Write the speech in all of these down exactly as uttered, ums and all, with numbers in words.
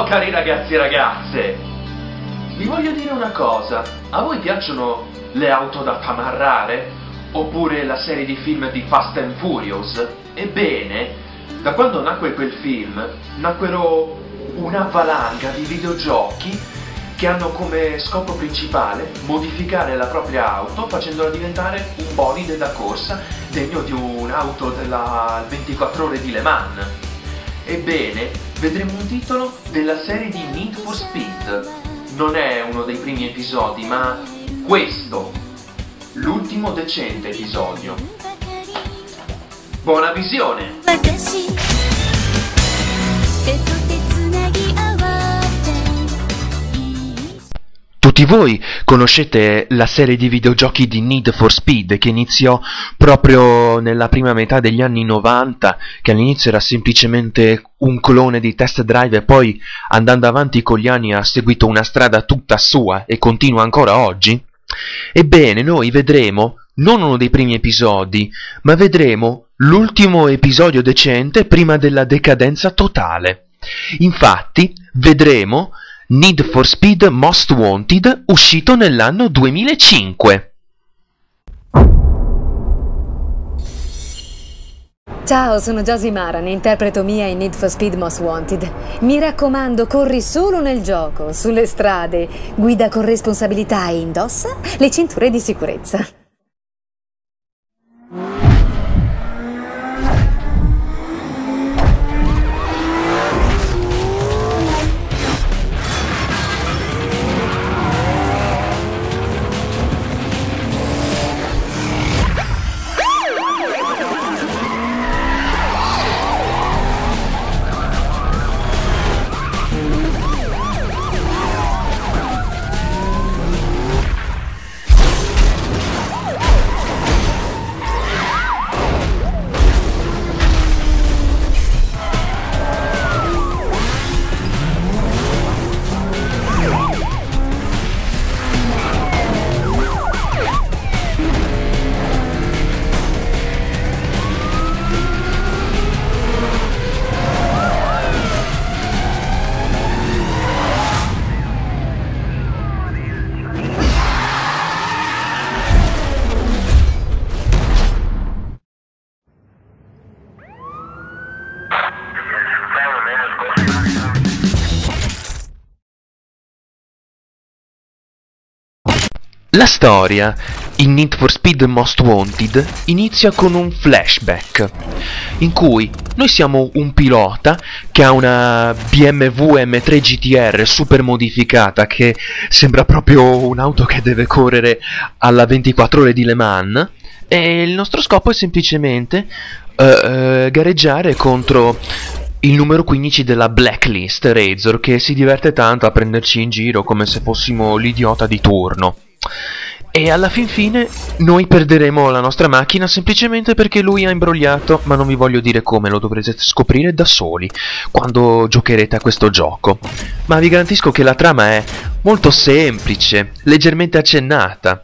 cari ragazzi e ragazze! Vi voglio dire una cosa, a voi piacciono le auto da tamarrare? Oppure la serie di film di Fast and Furious? Ebbene, da quando nacque quel film, nacquero una valanga di videogiochi che hanno come scopo principale modificare la propria auto facendola diventare un bolide da corsa degno di un'auto della ventiquattro ore di Le Mans. Ebbene, vedremo un titolo della serie di Need for Speed. Non è uno dei primi episodi, ma questo, l'ultimo decente episodio. Buona visione! Tutti voi conoscete la serie di videogiochi di Need for Speed che iniziò proprio nella prima metà degli anni novanta, che all'inizio era semplicemente un clone di Test Drive e poi andando avanti con gli anni ha seguito una strada tutta sua e continua ancora oggi? Ebbene, noi vedremo non uno dei primi episodi, ma vedremo l'ultimo episodio decente prima della decadenza totale. Infatti, vedremo Need for Speed Most Wanted, uscito nell'anno duemilacinque. Ciao, sono Josie Maran, interpreto Mia in Need for Speed Most Wanted. Mi raccomando, corri solo nel gioco, sulle strade, guida con responsabilità e indossa le cinture di sicurezza. La storia in Need for Speed Most Wanted inizia con un flashback in cui noi siamo un pilota che ha una B M W M tre G T R super modificata che sembra proprio un'auto che deve correre alla ventiquattro ore di Le Mans, e il nostro scopo è semplicemente uh, uh, gareggiare contro il numero quindici della Blacklist, Razor, che si diverte tanto a prenderci in giro come se fossimo l'idiota di turno. E alla fin fine noi perderemo la nostra macchina semplicemente perché lui ha imbrogliato, ma non vi voglio dire come, lo dovrete scoprire da soli quando giocherete a questo gioco. Ma vi garantisco che la trama è molto semplice, leggermente accennata,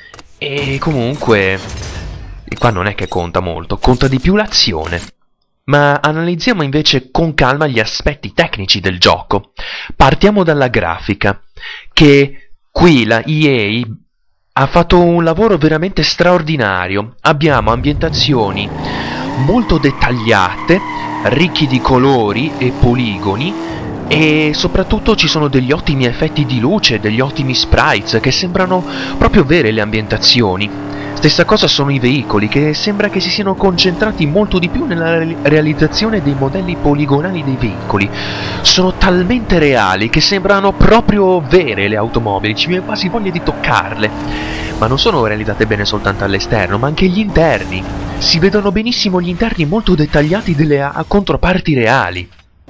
e comunque qua non è che conta molto, conta di più l'azione. Ma analizziamo invece con calma gli aspetti tecnici del gioco. Partiamo dalla grafica, che qui la E A ha fatto un lavoro veramente straordinario. Abbiamo ambientazioni molto dettagliate, ricchi di colori e poligoni, e soprattutto ci sono degli ottimi effetti di luce, degli ottimi sprites che sembrano proprio vere le ambientazioni. Stessa cosa sono i veicoli, che sembra che si siano concentrati molto di più nella realizzazione dei modelli poligonali dei veicoli. Sono talmente reali che sembrano proprio vere le automobili, ci viene quasi voglia di toccarle. Ma non sono realizzate bene soltanto all'esterno, ma anche gli interni. Si vedono benissimo gli interni molto dettagliati delle controparti reali.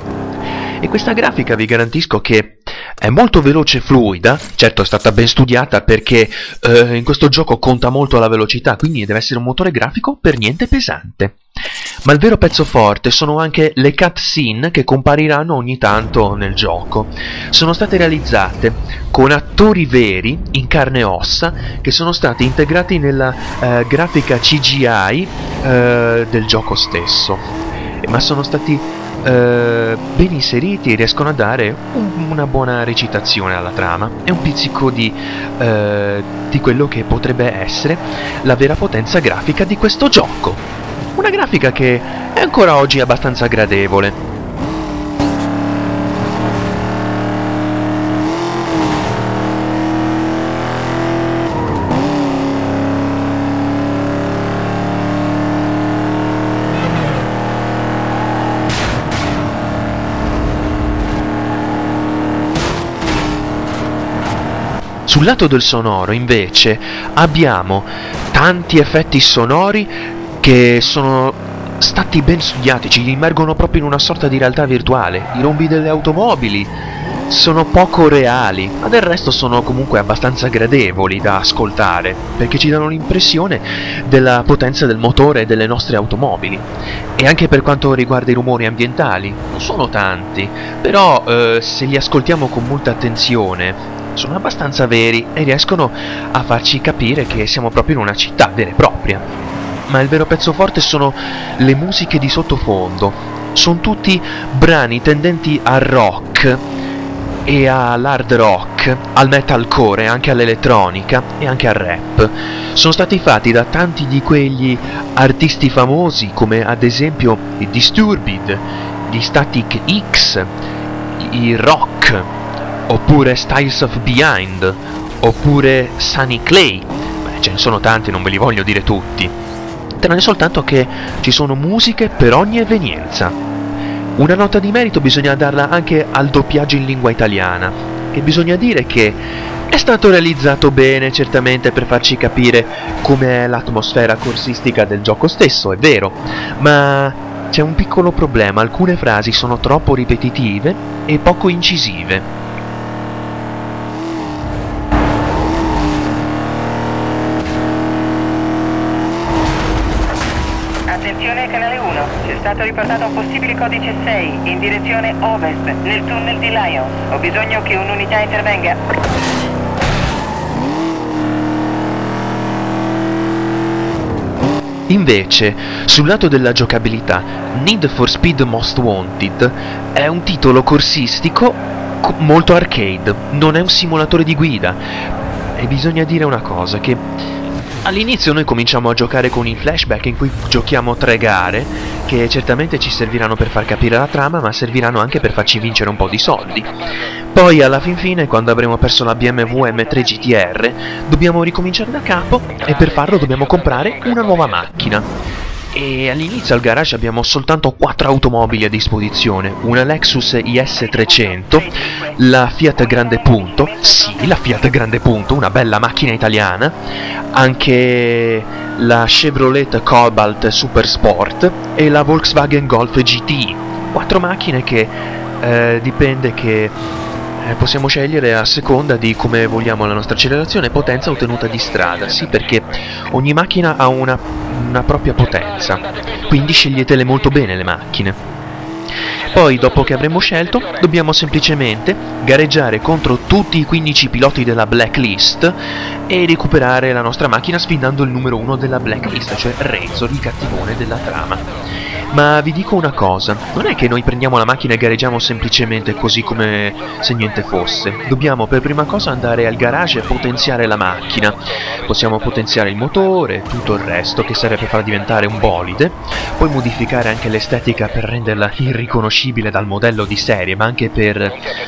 E questa grafica vi garantisco che è molto veloce e fluida. Certo, è stata ben studiata perché eh, in questo gioco conta molto la velocità, quindi deve essere un motore grafico per niente pesante. Ma il vero pezzo forte sono anche le cutscene che compariranno ogni tanto nel gioco. Sono state realizzate con attori veri in carne e ossa che sono stati integrati nella eh, grafica C G I eh, del gioco stesso, ma sono stati eh, ben inseriti e riescono a dare un, una buona recitazione alla trama e un pizzico di, eh, di quello che potrebbe essere la vera potenza grafica di questo gioco. Una grafica che è ancora oggi abbastanza gradevole. Sul lato del sonoro, invece, abbiamo tanti effetti sonori che sono stati ben studiati, ci immergono proprio in una sorta di realtà virtuale. I rombi delle automobili sono poco reali, ma del resto sono comunque abbastanza gradevoli da ascoltare, perché ci danno l'impressione della potenza del motore e delle nostre automobili. E anche per quanto riguarda i rumori ambientali, non sono tanti, però eh, se li ascoltiamo con molta attenzione sono abbastanza veri e riescono a farci capire che siamo proprio in una città vera e propria. Ma il vero pezzo forte sono le musiche di sottofondo. Sono tutti brani tendenti al rock e all'hard rock, al metalcore, anche all'elettronica e anche al rap. Sono stati fatti da tanti di quegli artisti famosi come ad esempio i Disturbed, gli Static X, i Rock, oppure Styles of Behind, oppure Sunny Clay. Beh, ce ne sono tanti, non ve li voglio dire tutti. Tranne soltanto che ci sono musiche per ogni evenienza. Una nota di merito bisogna darla anche al doppiaggio in lingua italiana, e bisogna dire che è stato realizzato bene, certamente, per farci capire com'è l'atmosfera corsistica del gioco stesso, è vero, ma c'è un piccolo problema: alcune frasi sono troppo ripetitive e poco incisive. Attenzione canale uno, c'è stato riportato un possibile codice sei in direzione ovest nel tunnel di Lions. Ho bisogno che un'unità intervenga. Invece, sul lato della giocabilità, Need for Speed Most Wanted è un titolo corsistico molto arcade, non è un simulatore di guida. E bisogna dire una cosa, che all'inizio noi cominciamo a giocare con i flashback in cui giochiamo tre gare, che certamente ci serviranno per far capire la trama, ma serviranno anche per farci vincere un po' di soldi. Poi alla fin fine, quando avremo perso la B M W M tre G T R, dobbiamo ricominciare da capo e per farlo dobbiamo comprare una nuova macchina. E all'inizio al garage abbiamo soltanto quattro automobili a disposizione: una Lexus I S trecento, la Fiat Grande Punto, sì, la Fiat Grande Punto, una bella macchina italiana, anche la Chevrolet Cobalt Super Sport e la Volkswagen Golf G T I. Quattro macchine che eh, dipende che eh, possiamo scegliere a seconda di come vogliamo la nostra accelerazione, potenza o tenuta di strada, sì, perché ogni macchina ha una, una propria potenza, quindi sceglietele molto bene le macchine. Poi, dopo che avremo scelto, dobbiamo semplicemente gareggiare contro tutti i quindici piloti della blacklist e recuperare la nostra macchina sfidando il numero uno della blacklist, cioè Razor, il cattivone della trama. Ma vi dico una cosa, non è che noi prendiamo la macchina e gareggiamo semplicemente così come se niente fosse. Dobbiamo per prima cosa andare al garage e potenziare la macchina. Possiamo potenziare il motore, tutto il resto che serve per farla diventare un bolide, poi modificare anche l'estetica per renderla irriconoscibile dal modello di serie, ma anche per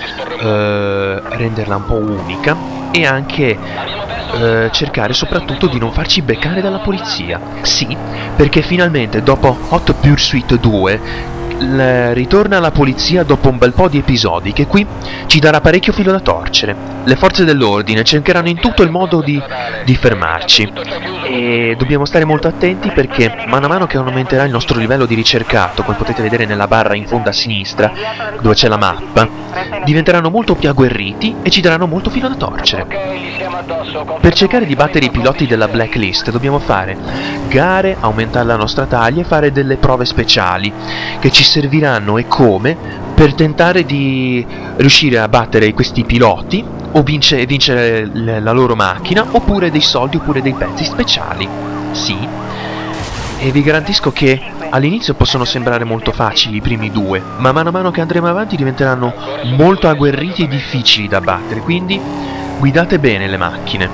eh, renderla un po' unica, e anche Uh, cercare soprattutto di non farci beccare dalla polizia. Sì, perché finalmente dopo Hot Pursuit due ritorna la polizia dopo un bel po' di episodi che qui ci darà parecchio filo da torcere. Le forze dell'ordine cercheranno in tutto il modo di, di fermarci e dobbiamo stare molto attenti, perché mano a mano che aumenterà il nostro livello di ricercato, come potete vedere nella barra in fondo a sinistra dove c'è la mappa, diventeranno molto più agguerriti e ci daranno molto filo da torcere. Per cercare di battere i piloti della blacklist dobbiamo fare gare, aumentare la nostra taglia e fare delle prove speciali che ci serviranno, e come, per tentare di riuscire a battere questi piloti o vince, vincere la loro macchina, oppure dei soldi, oppure dei pezzi speciali. Sì, e vi garantisco che All'inizio possono sembrare molto facili i primi due, ma mano a mano che andremo avanti diventeranno molto agguerriti e difficili da battere, quindi guidate bene le macchine.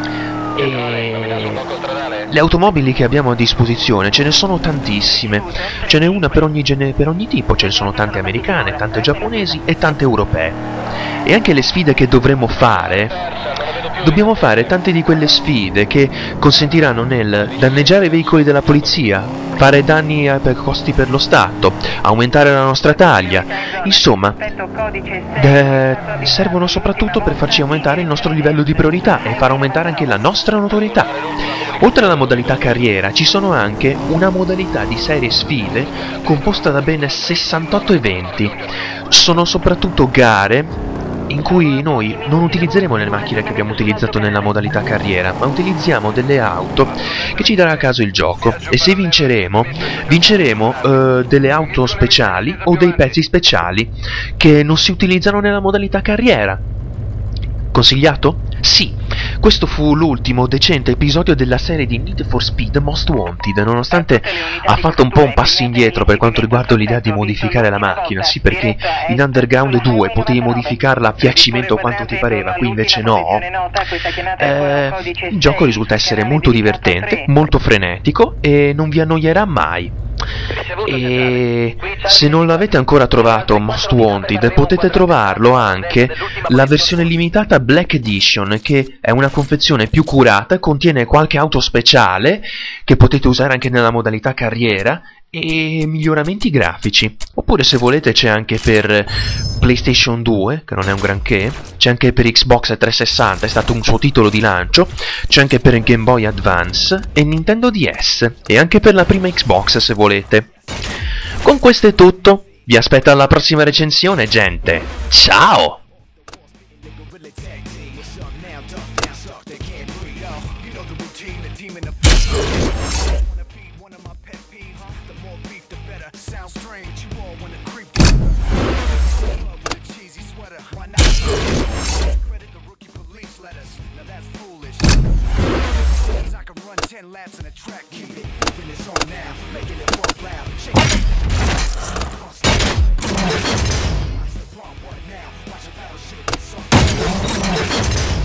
E le automobili che abbiamo a disposizione ce ne sono tantissime, ce n'è una per ogni, gene, per ogni tipo, ce ne sono tante americane, tante giapponesi e tante europee. E anche le sfide che dovremo fare, dobbiamo fare tante di quelle sfide che consentiranno nel danneggiare i veicoli della polizia, fare danni per costi per lo Stato, aumentare la nostra taglia, insomma, eh, servono soprattutto per farci aumentare il nostro livello di priorità e far aumentare anche la nostra notorietà. Oltre alla modalità carriera, ci sono anche una modalità di serie sfide composta da ben sessantotto eventi. Sono soprattutto gare in cui noi non utilizzeremo le macchine che abbiamo utilizzato nella modalità carriera, ma utilizziamo delle auto che ci darà a caso il gioco, e se vinceremo, vinceremo eh, delle auto speciali o dei pezzi speciali che non si utilizzano nella modalità carriera. Consigliato? Sì! Questo fu l'ultimo decente episodio della serie di Need for Speed Most Wanted, nonostante ha fatto un po' un passo indietro per quanto riguarda l'idea di modificare la macchina, sì, perché in Underground due potevi modificarla a piacimento quanto ti pareva, qui invece no. Eh, il gioco risulta essere molto divertente, molto frenetico e non vi annoierà mai. E se non l'avete ancora trovato Most Wanted, potete trovarlo anche la versione limitata Black Edition, che è una confezione più curata e contiene qualche auto speciale che potete usare anche nella modalità carriera e miglioramenti grafici. Oppure, se volete, c'è anche per PlayStation due, che non è un granché, c'è anche per Xbox trecentosessanta, è stato un suo titolo di lancio, c'è anche per Game Boy Advance e Nintendo D S, e anche per la prima Xbox se volete. Con questo è tutto, vi aspetto alla prossima recensione, gente. Ciao! ten laps in a track, keep it moving, it's on now, making it more loud, check it. Watch the bomb, what now? Watch the battleship, it's on.